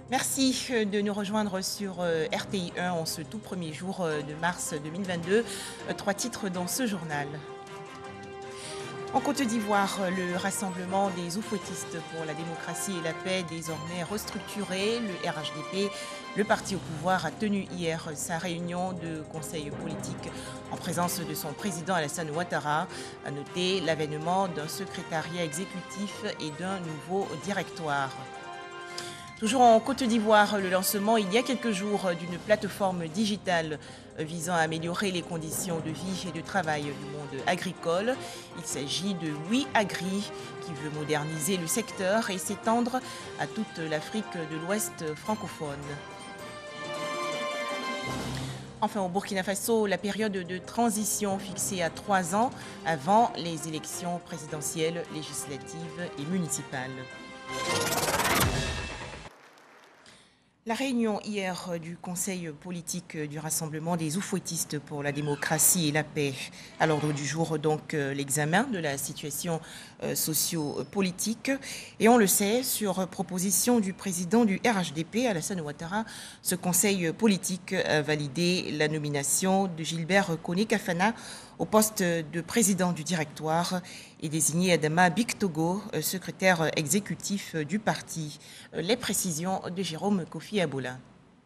Merci de nous rejoindre sur RTI 1 en ce tout premier jour de mars 2022. Trois titres dans ce journal. En Côte d'Ivoire, le Rassemblement des oufouettistes pour la démocratie et la paix désormais restructuré. Le RHDP, le parti au pouvoir, a tenu hier sa réunion de conseil politique en présence de son président Alassane Ouattara. À noter l'avènement d'un secrétariat exécutif et d'un nouveau directoire. Toujours en Côte d'Ivoire, le lancement il y a quelques jours d'une plateforme digitale visant à améliorer les conditions de vie et de travail du monde agricole. Il s'agit de Oui Agri qui veut moderniser le secteur et s'étendre à toute l'Afrique de l'Ouest francophone. Enfin, au Burkina Faso, la période de transition fixée à 3 ans avant les élections présidentielles, législatives et municipales. La réunion hier du Conseil politique du Rassemblement des oufouettistes pour la démocratie et la paix. À l'ordre du jour, donc, l'examen de la situation socio-politique. Et on le sait, sur proposition du président du RHDP, Alassane Ouattara, ce Conseil politique a validé la nomination de Gilbert Koné-Kafana au poste de président du directoire et désigné Adama Bictogo, secrétaire exécutif du parti. Les précisions de Jérôme Kofi Aboula.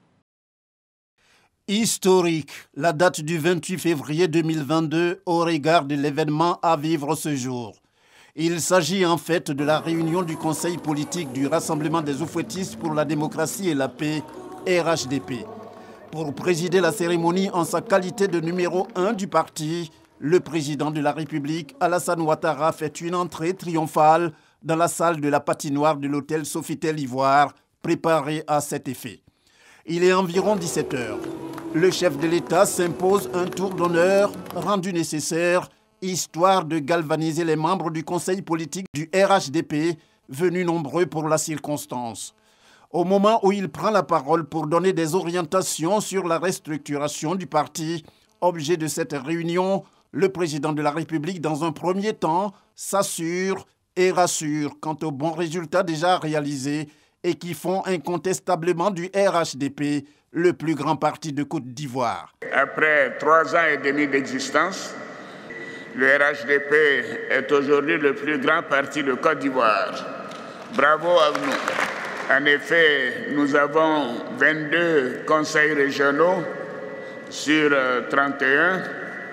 Historique, la date du 28 février 2022 au regard de l'événement à vivre ce jour. Il s'agit en fait de la réunion du Conseil politique du Rassemblement des oufouettistes pour la démocratie et la paix, RHDP. Pour présider la cérémonie en sa qualité de numéro 1 du parti, le président de la République, Alassane Ouattara, fait une entrée triomphale dans la salle de la patinoire de l'hôtel Sofitel Ivoire, préparée à cet effet. Il est environ 17 heures. Le chef de l'État s'impose un tour d'honneur rendu nécessaire, histoire de galvaniser les membres du conseil politique du RHDP, venus nombreux pour la circonstance. Au moment où il prend la parole pour donner des orientations sur la restructuration du parti, objet de cette réunion, le président de la République, dans un premier temps, s'assure et rassure quant aux bons résultats déjà réalisés et qui font incontestablement du RHDP le plus grand parti de Côte d'Ivoire. Après 3 ans et demi d'existence, le RHDP est aujourd'hui le plus grand parti de Côte d'Ivoire. Bravo à nous. En effet, nous avons 22 conseils régionaux sur 31,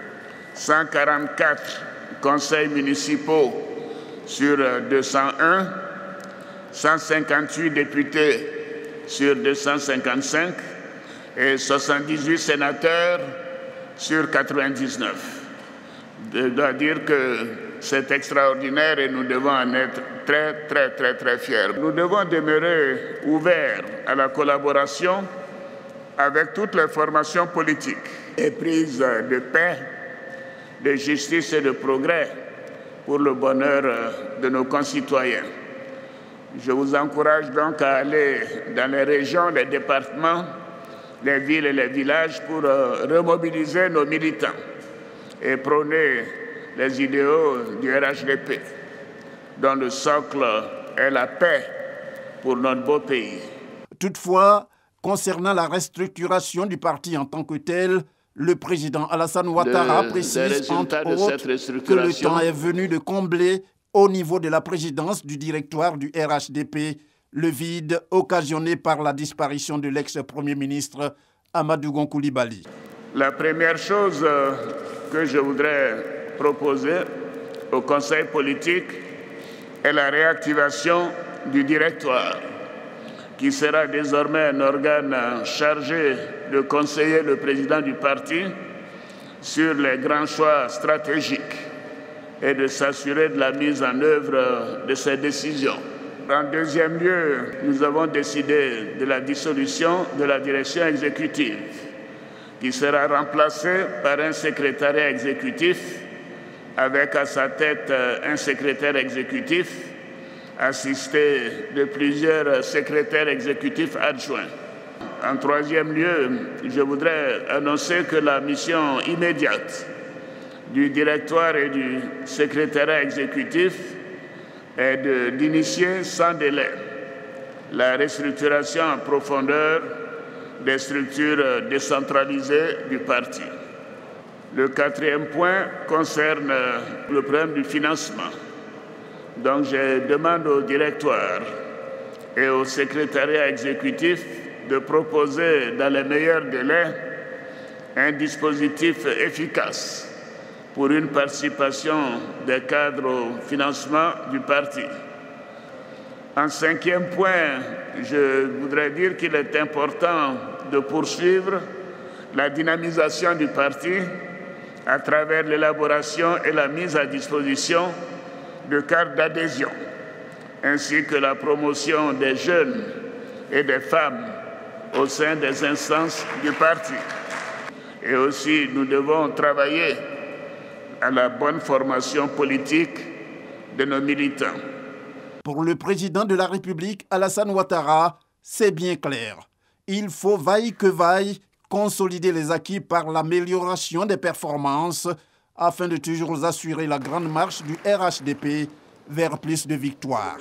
144 conseils municipaux sur 201, 158 députés sur 255 et 78 sénateurs sur 99. Je dois dire que c'est extraordinaire et nous devons en être très fiers. Nous devons demeurer ouverts à la collaboration avec toutes les formations politiques et prises de paix, de justice et de progrès pour le bonheur de nos concitoyens. Je vous encourage donc à aller dans les régions, les départements, les villes et les villages pour remobiliser nos militants et prôner les idéaux du RHDP, dont le socle est la paix pour notre beau pays. Toutefois, concernant la restructuration du parti en tant que tel, le président Alassane Ouattara précise entre autres que le temps est venu de combler au niveau de la présidence du directoire du RHDP le vide occasionné par la disparition de l'ex-premier ministre Amadou Gon Coulibaly. La première chose que je voudrais proposer au Conseil politique est la réactivation du directoire, qui sera désormais un organe chargé de conseiller le président du parti sur les grands choix stratégiques et de s'assurer de la mise en œuvre de ses décisions. En deuxième lieu, nous avons décidé de la dissolution de la direction exécutive, qui sera remplacée par un secrétariat exécutif avec à sa tête un secrétaire exécutif assisté de plusieurs secrétaires exécutifs adjoints. En troisième lieu, je voudrais annoncer que la mission immédiate du directoire et du secrétariat exécutif est d'initier sans délai la restructuration en profondeur des structures décentralisées du parti. Le quatrième point concerne le problème du financement. Donc je demande au directoire et au secrétariat exécutif de proposer dans les meilleurs délais un dispositif efficace pour une participation des cadres au financement du parti. En cinquième point, je voudrais dire qu'il est important de poursuivre la dynamisation du parti à travers l'élaboration et la mise à disposition de cartes d'adhésion, ainsi que la promotion des jeunes et des femmes au sein des instances du parti. Et aussi, nous devons travailler à la bonne formation politique de nos militants. Pour le président de la République, Alassane Ouattara, c'est bien clair. Il faut, vaille que vaille, consolider les acquis par l'amélioration des performances afin de toujours assurer la grande marche du RHDP vers plus de victoires.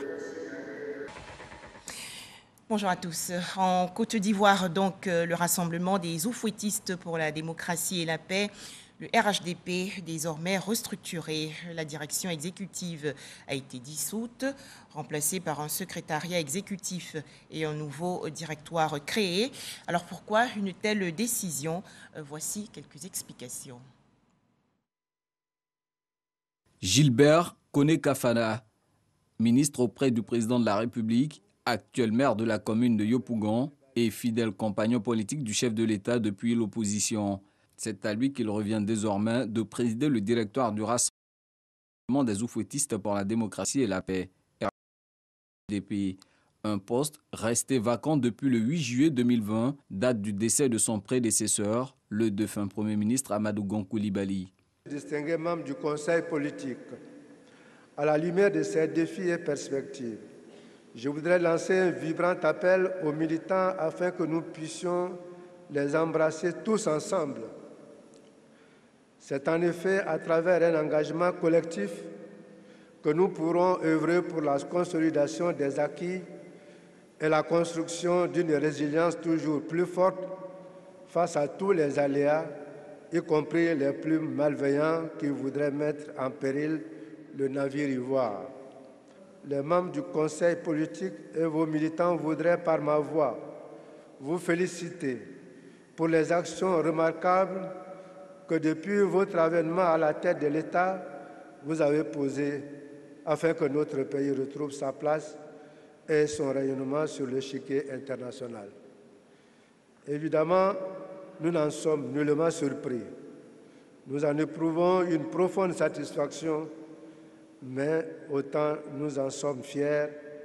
Bonjour à tous. En Côte d'Ivoire, donc, le rassemblement des oufouettistes pour la démocratie et la paix, le RHDP, désormais restructuré. La direction exécutive a été dissoute, remplacée par un secrétariat exécutif et un nouveau directoire créé. Alors pourquoi une telle décision? Voici quelques explications. Gilbert Koné-Kafana, ministre auprès du président de la République, actuel maire de la commune de Yopougon et fidèle compagnon politique du chef de l'État depuis l'opposition. C'est à lui qu'il revient désormais de présider le directoire du rassemblement des oufouettistes pour la démocratie et la paix, RHDP. Un poste resté vacant depuis le 8 juillet 2020, date du décès de son prédécesseur, le défunt Premier ministre Amadou Gon Coulibaly. Distingués membres du Conseil politique, à la lumière de ces défis et perspectives, je voudrais lancer un vibrant appel aux militants afin que nous puissions les embrasser tous ensemble. C'est en effet à travers un engagement collectif que nous pourrons œuvrer pour la consolidation des acquis et la construction d'une résilience toujours plus forte face à tous les aléas, y compris les plus malveillants qui voudraient mettre en péril le navire ivoire. Les membres du Conseil politique et vos militants voudraient par ma voix vous féliciter pour les actions remarquables que depuis votre avènement à la tête de l'État, vous avez posées afin que notre pays retrouve sa place et son rayonnement sur l'échiquier international. Évidemment, nous n'en sommes nullement surpris. Nous en éprouvons une profonde satisfaction, mais autant nous en sommes fiers,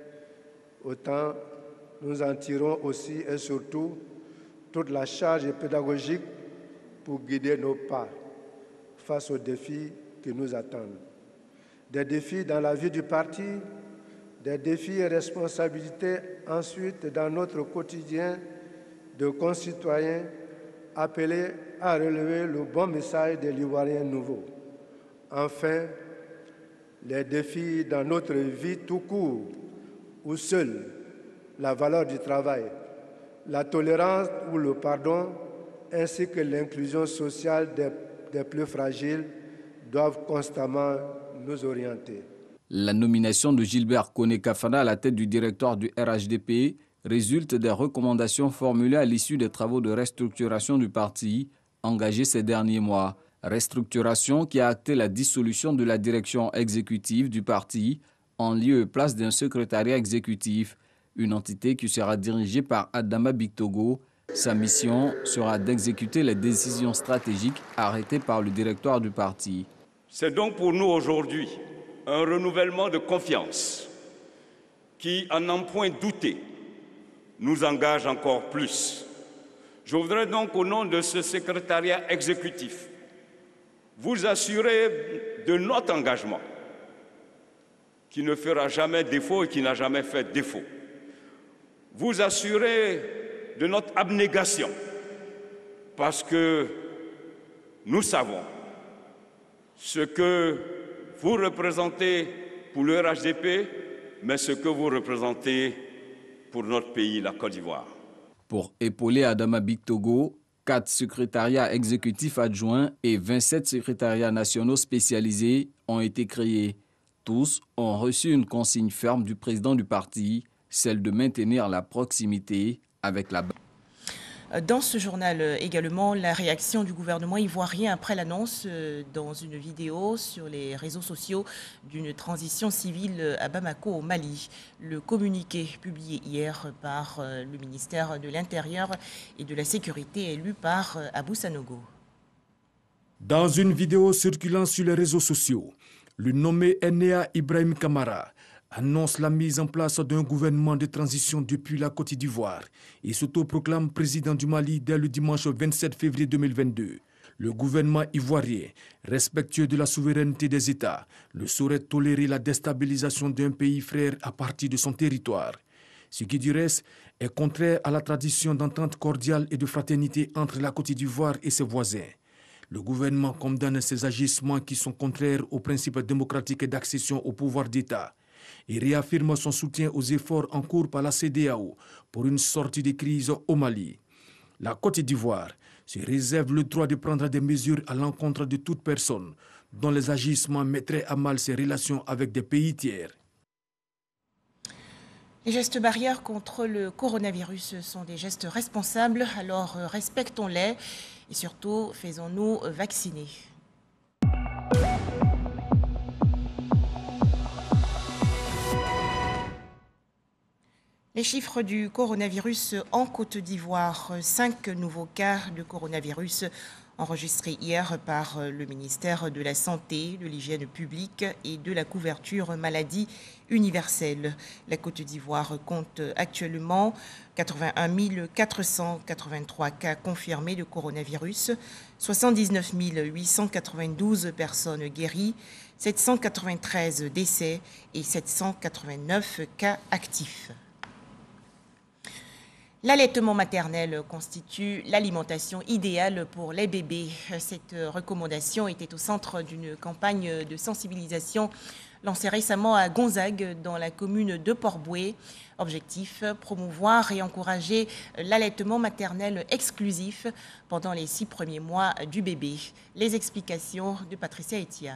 autant nous en tirons aussi et surtout toute la charge pédagogique pour guider nos pas face aux défis qui nous attendent. Des défis dans la vie du parti, des défis et responsabilités ensuite dans notre quotidien de concitoyens appelés à relever le bon message de l'Ivoirien nouveau. Enfin, les défis dans notre vie tout court, où seule la valeur du travail, la tolérance ou le pardon, ainsi que l'inclusion sociale des plus fragiles doivent constamment nous orienter. La nomination de Gilbert Koné-Kafana à la tête du directoire du RHDP résulte des recommandations formulées à l'issue des travaux de restructuration du parti engagés ces derniers mois. Restructuration qui a acté la dissolution de la direction exécutive du parti en lieu et place d'un secrétariat exécutif, une entité qui sera dirigée par Adama Bictogo. Sa mission sera d'exécuter les décisions stratégiques arrêtées par le directoire du parti. C'est donc pour nous aujourd'hui un renouvellement de confiance qui, à n'en point douter, nous engage encore plus. Je voudrais donc, au nom de ce secrétariat exécutif, vous assurer de notre engagement, qui ne fera jamais défaut et qui n'a jamais fait défaut. Vous assurer de notre abnégation, parce que nous savons ce que vous représentez pour le RHDP, mais ce que vous représentez pour notre pays, la Côte d'Ivoire. Pour épauler Adama Bictogo, 4 secrétariats exécutifs adjoints et 27 secrétariats nationaux spécialisés ont été créés. Tous ont reçu une consigne ferme du président du parti, celle de maintenir la proximité avec la base. Dans ce journal également, la réaction du gouvernement ivoirien après l'annonce dans une vidéo sur les réseaux sociaux d'une transition civile à Bamako au Mali. Le communiqué publié hier par le ministère de l'Intérieur et de la Sécurité est lu par Abou Sanogo. Dans une vidéo circulant sur les réseaux sociaux, le nommé Enea Ibrahim Kamara annonce la mise en place d'un gouvernement de transition depuis la Côte d'Ivoire et s'autoproclame président du Mali dès le dimanche 27 février 2022. Le gouvernement ivoirien, respectueux de la souveraineté des États, ne saurait tolérer la déstabilisation d'un pays frère à partir de son territoire. Ce qui, du reste, est contraire à la tradition d'entente cordiale et de fraternité entre la Côte d'Ivoire et ses voisins. Le gouvernement condamne ces agissements qui sont contraires aux principes démocratiques et d'accession au pouvoir d'État et réaffirme son soutien aux efforts en cours par la CEDEAO pour une sortie de crise au Mali. La Côte d'Ivoire se réserve le droit de prendre des mesures à l'encontre de toute personne dont les agissements mettraient à mal ses relations avec des pays tiers. Les gestes barrières contre le coronavirus sont des gestes responsables, alors respectons-les et surtout faisons-nous vacciner. Les chiffres du coronavirus en Côte d'Ivoire, 5 nouveaux cas de coronavirus enregistrés hier par le ministère de la Santé, de l'Hygiène publique et de la couverture maladie universelle. La Côte d'Ivoire compte actuellement 81 483 cas confirmés de coronavirus, 79 892 personnes guéries, 793 décès et 789 cas actifs. L'allaitement maternel constitue l'alimentation idéale pour les bébés. Cette recommandation était au centre d'une campagne de sensibilisation lancée récemment à Gonzague, dans la commune de Port-Bouët. Objectif, promouvoir et encourager l'allaitement maternel exclusif pendant les 6 premiers mois du bébé. Les explications de Patricia Etia.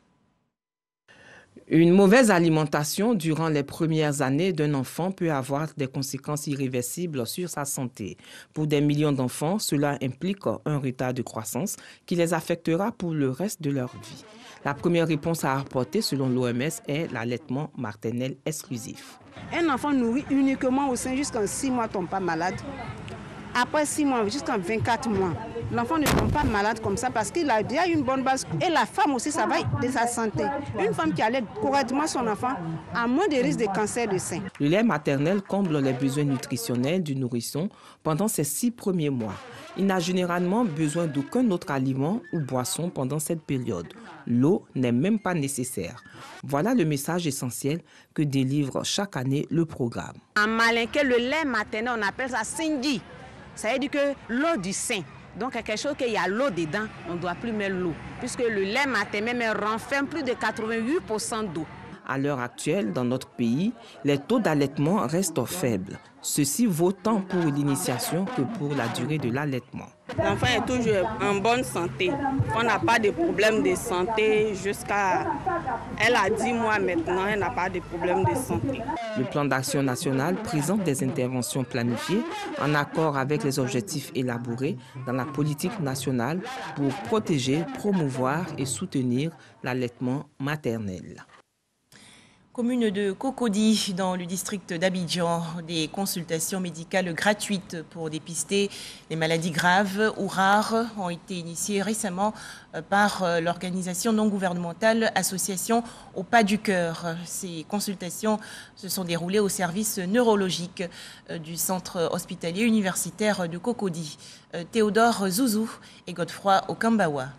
Une mauvaise alimentation durant les premières années d'un enfant peut avoir des conséquences irréversibles sur sa santé. Pour des millions d'enfants, cela implique un retard de croissance qui les affectera pour le reste de leur vie. La première réponse à apporter, selon l'OMS, est l'allaitement maternel exclusif. Un enfant nourri uniquement au sein jusqu'à 6 mois ne tombe pas malade. Après 6 mois, jusqu'à 24 mois, l'enfant ne tombe pas malade comme ça parce qu'il a déjà une bonne base. Et la femme aussi, ça va de sa santé. Une femme qui allaite correctement son enfant a moins de risques de cancer de sein. Le lait maternel comble les besoins nutritionnels du nourrisson pendant ses 6 premiers mois. Il n'a généralement besoin d'aucun autre aliment ou boisson pendant cette période. L'eau n'est même pas nécessaire. Voilà le message essentiel que délivre chaque année le programme. En malinqué, le lait maternel, on appelle ça Cindy. Ça veut dire que l'eau du sein. Donc, quelque chose qu'il y a l'eau dedans, on ne doit plus mettre l'eau. Puisque le lait maternel renferme plus de 88% d'eau. À l'heure actuelle, dans notre pays, les taux d'allaitement restent faibles. Ceci vaut tant pour l'initiation que pour la durée de l'allaitement. L'enfant est toujours en bonne santé. On n'a pas de problème de santé jusqu'à... Elle a 10 mois maintenant, elle n'a pas de problème de santé. Le plan d'action national présente des interventions planifiées en accord avec les objectifs élaborés dans la politique nationale pour protéger, promouvoir et soutenir l'allaitement maternel. Commune de Cocody, dans le district d'Abidjan, des consultations médicales gratuites pour dépister les maladies graves ou rares ont été initiées récemment par l'organisation non gouvernementale Association au Pas du Cœur. Ces consultations se sont déroulées au service neurologique du centre hospitalier universitaire de Cocody. Théodore Zouzou et Godefroy Okambawa.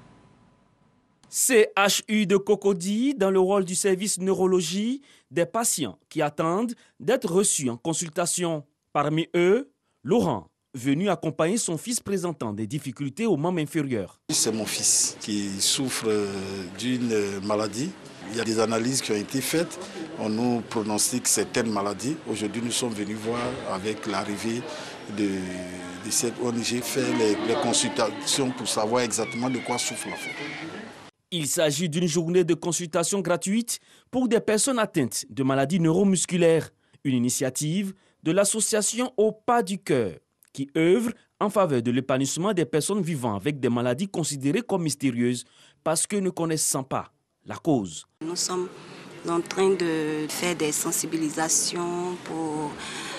CHU de Cocody, dans le rôle du service neurologie, des patients qui attendent d'être reçus en consultation. Parmi eux, Laurent, venu accompagner son fils présentant des difficultés aux membres inférieurs. C'est mon fils qui souffre d'une maladie. Il y a des analyses qui ont été faites. On nous pronostique certaines maladies. Aujourd'hui, nous sommes venus voir avec l'arrivée de cette ONG faire les consultations pour savoir exactement de quoi souffre l'enfant. Il s'agit d'une journée de consultation gratuite pour des personnes atteintes de maladies neuromusculaires. Une initiative de l'association Au Pas du Cœur qui œuvre en faveur de l'épanouissement des personnes vivant avec des maladies considérées comme mystérieuses parce que ne connaissant pas la cause. Nous sommes en train de faire des sensibilisations pour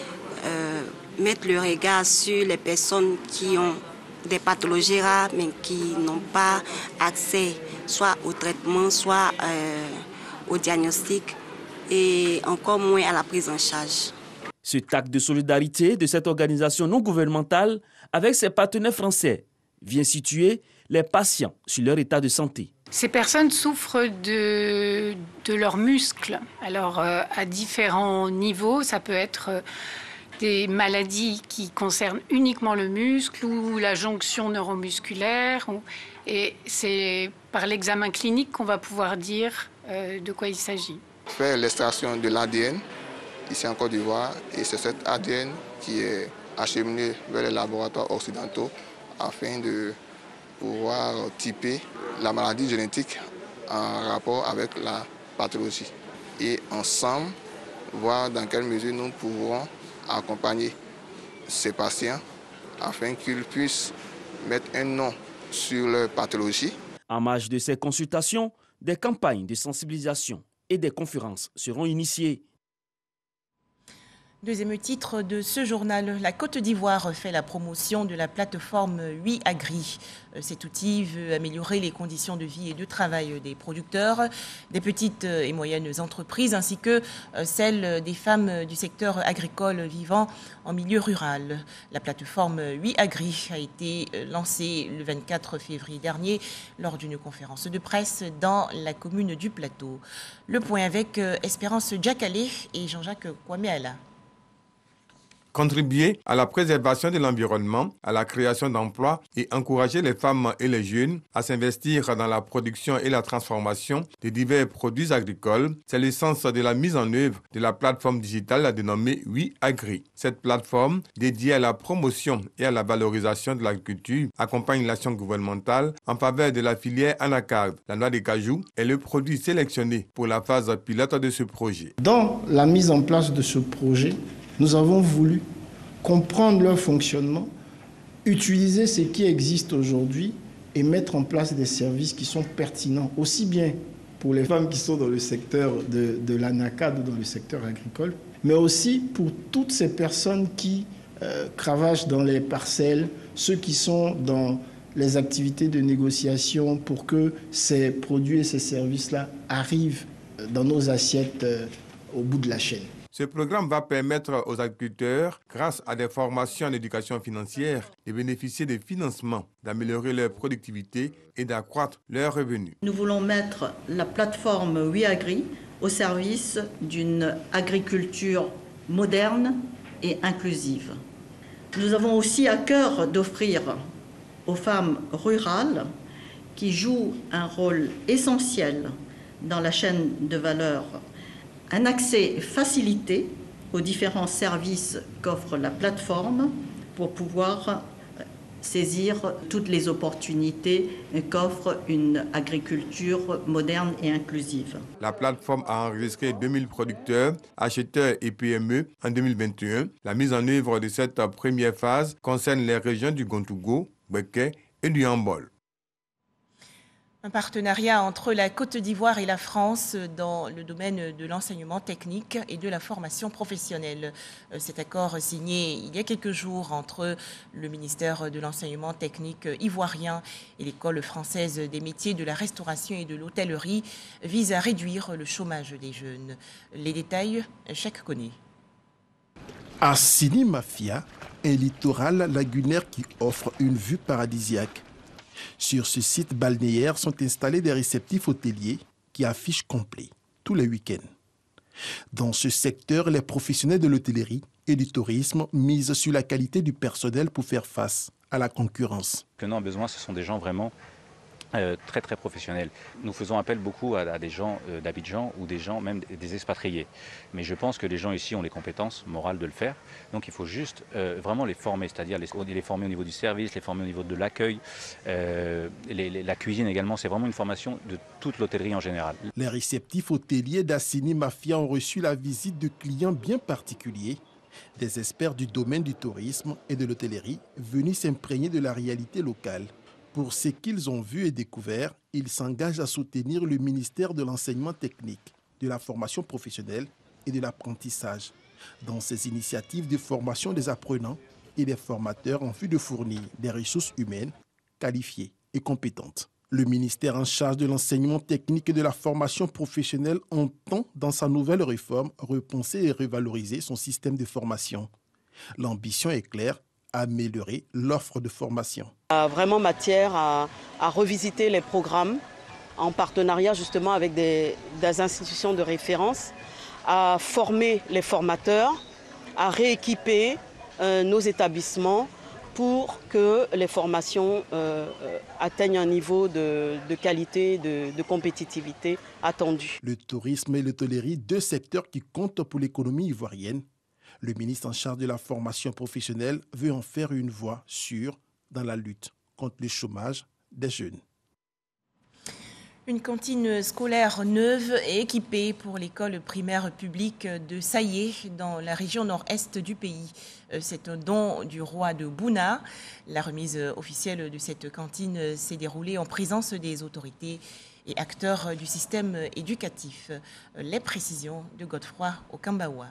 mettre le regard sur les personnes qui ont des pathologies rares mais qui n'ont pas accès soit au traitement, soit au diagnostic et encore moins à la prise en charge. Cet acte de solidarité de cette organisation non gouvernementale avec ses partenaires français vient situer les patients sur leur état de santé. Ces personnes souffrent de leurs muscles. Alors, à différents niveaux, ça peut être des maladies qui concernent uniquement le muscle ou la jonction neuromusculaire. Et c'est par l'examen clinique qu'on va pouvoir dire de quoi il s'agit. Faire l'extraction de l'ADN ici en Côte d'Ivoire et c'est cet ADN qui est acheminé vers les laboratoires occidentaux afin de pouvoir typer la maladie génétique en rapport avec la pathologie. Et ensemble, voir dans quelle mesure nous pouvons accompagner ces patients afin qu'ils puissent mettre un nom sur leur pathologie. En marge de ces consultations, des campagnes de sensibilisation et des conférences seront initiées. Deuxième titre de ce journal, la Côte d'Ivoire fait la promotion de la plateforme WeAgri. Cet outil veut améliorer les conditions de vie et de travail des producteurs, des petites et moyennes entreprises ainsi que celles des femmes du secteur agricole vivant en milieu rural. La plateforme WeAgri a été lancée le 24 février dernier lors d'une conférence de presse dans la commune du Plateau. Le point avec Espérance Diakalé et Jean-Jacques Kwame-Ala. Contribuer à la préservation de l'environnement, à la création d'emplois et encourager les femmes et les jeunes à s'investir dans la production et la transformation de divers produits agricoles, c'est l'essence de la mise en œuvre de la plateforme digitale dénommée WeAgri. Cette plateforme, dédiée à la promotion et à la valorisation de l'agriculture, accompagne l'action gouvernementale en faveur de la filière anacarde. La noix de cajou est le produit sélectionné pour la phase pilote de ce projet. Dans la mise en place de ce projet, nous avons voulu comprendre leur fonctionnement, utiliser ce qui existe aujourd'hui et mettre en place des services qui sont pertinents, aussi bien pour les femmes qui sont dans le secteur de l'anacarde, dans le secteur agricole, mais aussi pour toutes ces personnes qui cravachent dans les parcelles, ceux qui sont dans les activités de négociation pour que ces produits et ces services-là arrivent dans nos assiettes au bout de la chaîne. Ce programme va permettre aux agriculteurs, grâce à des formations en éducation financière, de bénéficier des financements, d'améliorer leur productivité et d'accroître leurs revenus. Nous voulons mettre la plateforme WeAgri au service d'une agriculture moderne et inclusive. Nous avons aussi à cœur d'offrir aux femmes rurales qui jouent un rôle essentiel dans la chaîne de valeur un accès facilité aux différents services qu'offre la plateforme pour pouvoir saisir toutes les opportunités qu'offre une agriculture moderne et inclusive. La plateforme a enregistré 2000 producteurs, acheteurs et PME en 2021. La mise en œuvre de cette première phase concerne les régions du Gontougo, Beké et du Hambol. Un partenariat entre la Côte d'Ivoire et la France dans le domaine de l'enseignement technique et de la formation professionnelle. Cet accord signé il y a quelques jours entre le ministère de l'enseignement technique ivoirien et l'école française des métiers de la restauration et de l'hôtellerie vise à réduire le chômage des jeunes. Les détails, chaque connaît. À Sini Mafia, un littoral lagunaire qui offre une vue paradisiaque. Sur ce site balnéaire sont installés des réceptifs hôteliers qui affichent complet tous les week-ends. Dans ce secteur, les professionnels de l'hôtellerie et du tourisme misent sur la qualité du personnel pour faire face à la concurrence. Ce que nous avons besoin, ce sont des gens vraiment très très professionnels. Nous faisons appel beaucoup à des gens d'Abidjan ou des gens même des expatriés. Mais je pense que les gens ici ont les compétences morales de le faire. Donc il faut juste vraiment les former, c'est-à-dire les former au niveau du service, les former au niveau de l'accueil, la cuisine également. C'est vraiment une formation de toute l'hôtellerie en général. Les réceptifs hôteliers d'Assini Mafia ont reçu la visite de clients bien particuliers, des experts du domaine du tourisme et de l'hôtellerie venus s'imprégner de la réalité locale. Pour ce qu'ils ont vu et découvert, ils s'engagent à soutenir le ministère de l'enseignement technique, de la formation professionnelle et de l'apprentissage dans ces initiatives de formation des apprenants et des formateurs en vue de fournir des ressources humaines qualifiées et compétentes. Le ministère en charge de l'enseignement technique et de la formation professionnelle entend, dans sa nouvelle réforme, repenser et revaloriser son système de formation. L'ambition est claire, améliorer l'offre de formation. Vraiment matière à revisiter les programmes en partenariat justement avec des institutions de référence, à former les formateurs, à rééquiper nos établissements pour que les formations atteignent un niveau de qualité, de compétitivité attendu. Le tourisme et l'hôtellerie, deux secteurs qui comptent pour l'économie ivoirienne. Le ministre en charge de la formation professionnelle veut en faire une voie sûre dans la lutte contre le chômage des jeunes. Une cantine scolaire neuve et équipée pour l'école primaire publique de Saillé, dans la région nord-est du pays. C'est un don du roi de Bouna. La remise officielle de cette cantine s'est déroulée en présence des autorités et acteurs du système éducatif. Les précisions de Godefroy Okambawa.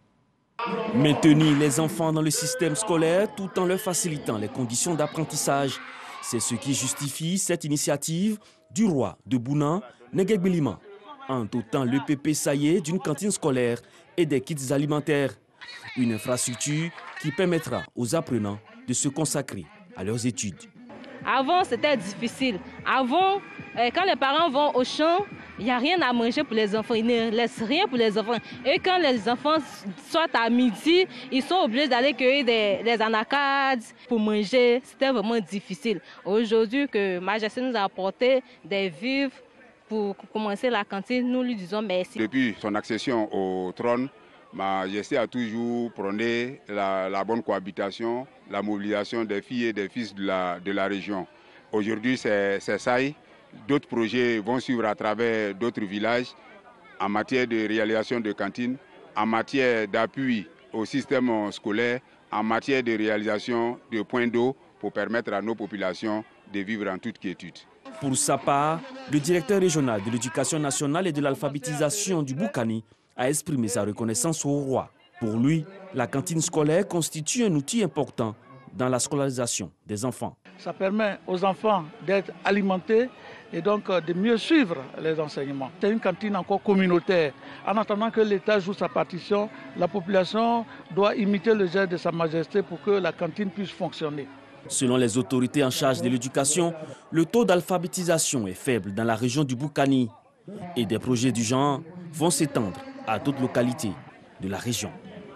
Maintenir les enfants dans le système scolaire tout en leur facilitant les conditions d'apprentissage. C'est ce qui justifie cette initiative du roi de Bouna, Negek Bilima, en dotant l'EPP Saillé d'une cantine scolaire et des kits alimentaires. Une infrastructure qui permettra aux apprenants de se consacrer à leurs études. Avant, c'était difficile. Avant, quand les parents vont au champ, il n'y a rien à manger pour les enfants. Ils ne laissent rien pour les enfants. Et quand les enfants sortent à midi, ils sont obligés d'aller cueillir des anacardes pour manger. C'était vraiment difficile. Aujourd'hui, que Majesté nous a apporté des vivres pour commencer la cantine, nous lui disons merci. Depuis son accession au trône, Majesté a toujours prôné la bonne cohabitation, la mobilisation des filles et des fils de la région. Aujourd'hui, c'est ça. D'autres projets vont suivre à travers d'autres villages en matière de réalisation de cantines, en matière d'appui au système scolaire, en matière de réalisation de points d'eau pour permettre à nos populations de vivre en toute quiétude. Pour sa part, le directeur régional de l'éducation nationale et de l'alphabétisation du Boukani a exprimé sa reconnaissance au roi. Pour lui, la cantine scolaire constitue un outil important dans la scolarisation des enfants. Ça permet aux enfants d'être alimentés et donc de mieux suivre les enseignements. C'est une cantine encore communautaire. En attendant que l'État joue sa partition, la population doit imiter le geste de Sa Majesté pour que la cantine puisse fonctionner. Selon les autorités en charge de l'éducation, le taux d'alphabétisation est faible dans la région du Boukani et des projets du genre vont s'étendre à d'autres localités de la région.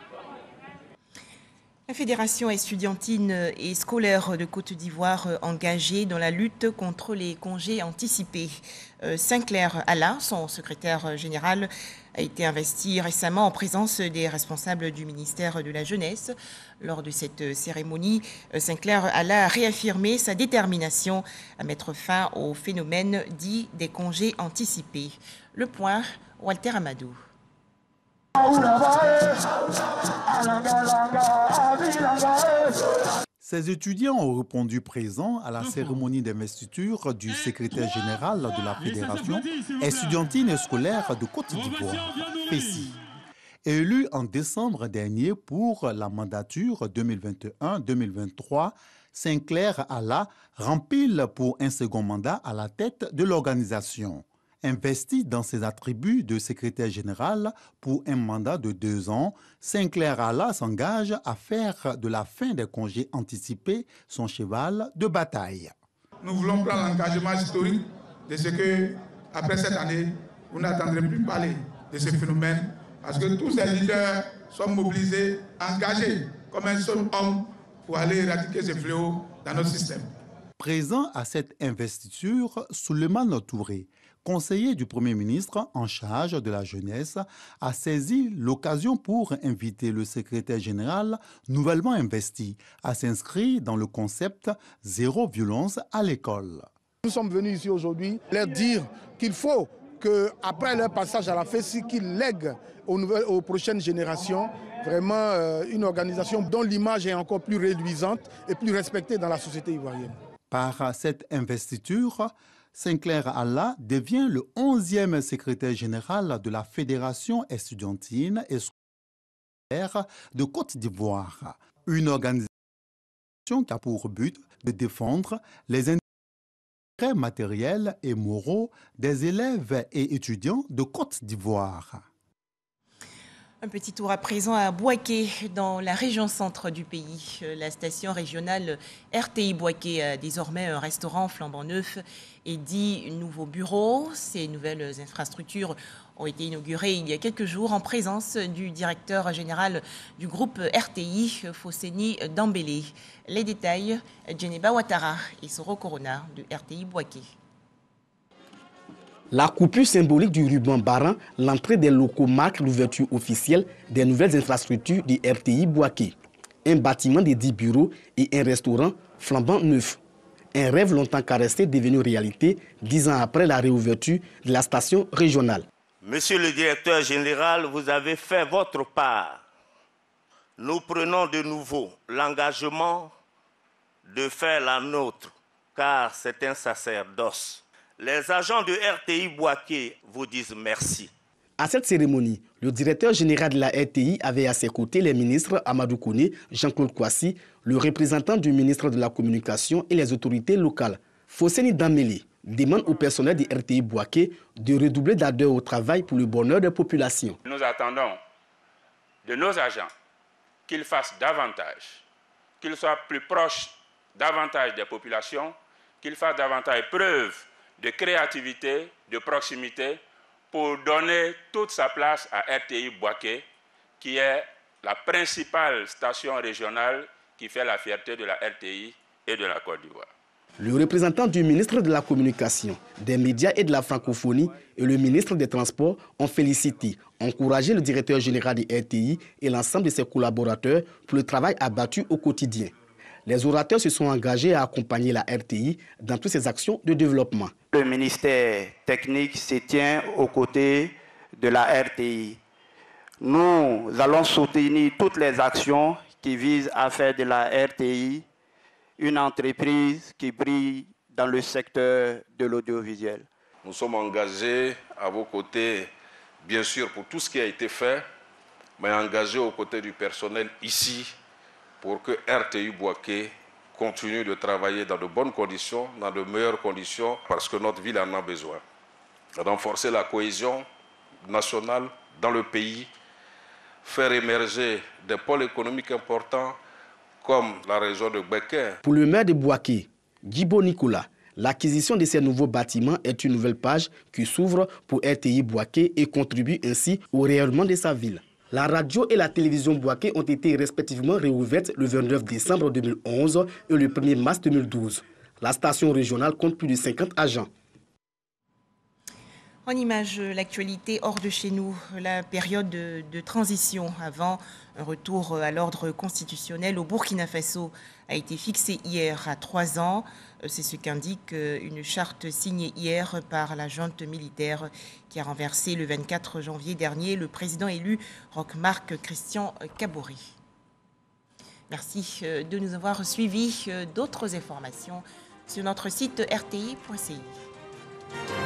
La Fédération estudiantine et scolaire de Côte d'Ivoire engagée dans la lutte contre les congés anticipés. Sinclair Allah, son secrétaire général, a été investi récemment en présence des responsables du ministère de la Jeunesse. Lors de cette cérémonie, Sinclair Allah a réaffirmé sa détermination à mettre fin au phénomène dit des congés anticipés. Le point, Walter Amadou. Ces étudiants ont répondu présents à la cérémonie d'investiture du secrétaire général de la Fédération estudiantine et scolaire de Côte d'Ivoire, FESI. Élu en décembre dernier pour la mandature 2021-2023, Sinclair Allah rempile pour un second mandat à la tête de l'organisation. Investi dans ses attributs de secrétaire général pour un mandat de 2 ans, Sinclair Allah s'engage à faire de la fin des congés anticipés son cheval de bataille. Nous voulons prendre l'engagement historique de ce que, après cette année, vous n'attendrez plus parler de ce phénomène parce que tous ces leaders sont mobilisés, engagés comme un seul homme pour aller éradiquer ce fléau dans notre système. Présent à cette investiture, Souleymane Touré, conseiller du Premier ministre en charge de la jeunesse, a saisi l'occasion pour inviter le secrétaire général nouvellement investi à s'inscrire dans le concept « Zéro violence à l'école ». Nous sommes venus ici aujourd'hui leur dire qu'il faut qu'après leur passage à la FESI, qu'ils lèguent aux prochaines générations vraiment une organisation dont l'image est encore plus réduisante et plus respectée dans la société ivoirienne. Par cette investiture, Sinclair Allah devient le 11e secrétaire général de la Fédération estudiantine et scolaire de Côte d'Ivoire, une organisation qui a pour but de défendre les intérêts matériels et moraux des élèves et étudiants de Côte d'Ivoire. Un petit tour à présent à Bouaké, dans la région centre du pays. La station régionale RTI Bouaké a désormais un restaurant flambant neuf et 10 nouveaux bureaux. Ces nouvelles infrastructures ont été inaugurées il y a quelques jours en présence du directeur général du groupe RTI, Fosséni Dambélé. Les détails, Djeneba Ouattara et Soro Corona de RTI Bouaké. La coupure symbolique du ruban barrant, l'entrée des locaux marque l'ouverture officielle des nouvelles infrastructures du RTI Bouaké. Un bâtiment de 10 bureaux et un restaurant flambant neuf. Un rêve longtemps caressé devenu réalité 10 ans après la réouverture de la station régionale. Monsieur le directeur général, vous avez fait votre part. Nous prenons de nouveau l'engagement de faire la nôtre, car c'est un sacerdoce. Les agents de RTI Bouaké vous disent merci. À cette cérémonie, le directeur général de la RTI avait à ses côtés les ministres Amadou Kone, Jean-Claude Kouassi, le représentant du ministre de la Communication et les autorités locales. Fosséni Dambélé demande au personnel de RTI Bouaké de redoubler d'ardeur au travail pour le bonheur des populations. Nous attendons de nos agents qu'ils fassent davantage, qu'ils soient plus proches davantage des populations, qu'ils fassent davantage preuve de créativité, de proximité, pour donner toute sa place à RTI Bouaké, qui est la principale station régionale qui fait la fierté de la RTI et de la Côte d'Ivoire. Le représentant du ministre de la Communication, des médias et de la francophonie et le ministre des Transports ont félicité, encouragé le directeur général de RTI et l'ensemble de ses collaborateurs pour le travail abattu au quotidien. Les orateurs se sont engagés à accompagner la RTI dans toutes ses actions de développement. Le ministère technique se tient aux côtés de la RTI. Nous allons soutenir toutes les actions qui visent à faire de la RTI une entreprise qui brille dans le secteur de l'audiovisuel. Nous sommes engagés à vos côtés, bien sûr, pour tout ce qui a été fait, mais engagés aux côtés du personnel ici, pour que RTI Bouaké continue de travailler dans de bonnes conditions, dans de meilleures conditions, parce que notre ville en a besoin. Renforcer la cohésion nationale dans le pays, faire émerger des pôles économiques importants comme la région de Bouaké. Pour le maire de Bouaké, Guibo Nicolas, l'acquisition de ces nouveaux bâtiments est une nouvelle page qui s'ouvre pour RTI Bouaké et contribue ainsi au rayonnement de sa ville. La radio et la télévision Bouaké ont été respectivement réouvertes le 29 décembre 2011 et le 1er mars 2012. La station régionale compte plus de 50 agents. En image, l'actualité hors de chez nous, la période de transition avant un retour à l'ordre constitutionnel au Burkina Faso a été fixée hier à 3 ans. C'est ce qu'indique une charte signée hier par la junte militaire qui a renversé le 24 janvier dernier le président élu Roch-Marc Christian Kaboré. Merci de nous avoir suivis. D'autres informations sur notre site rti.ci.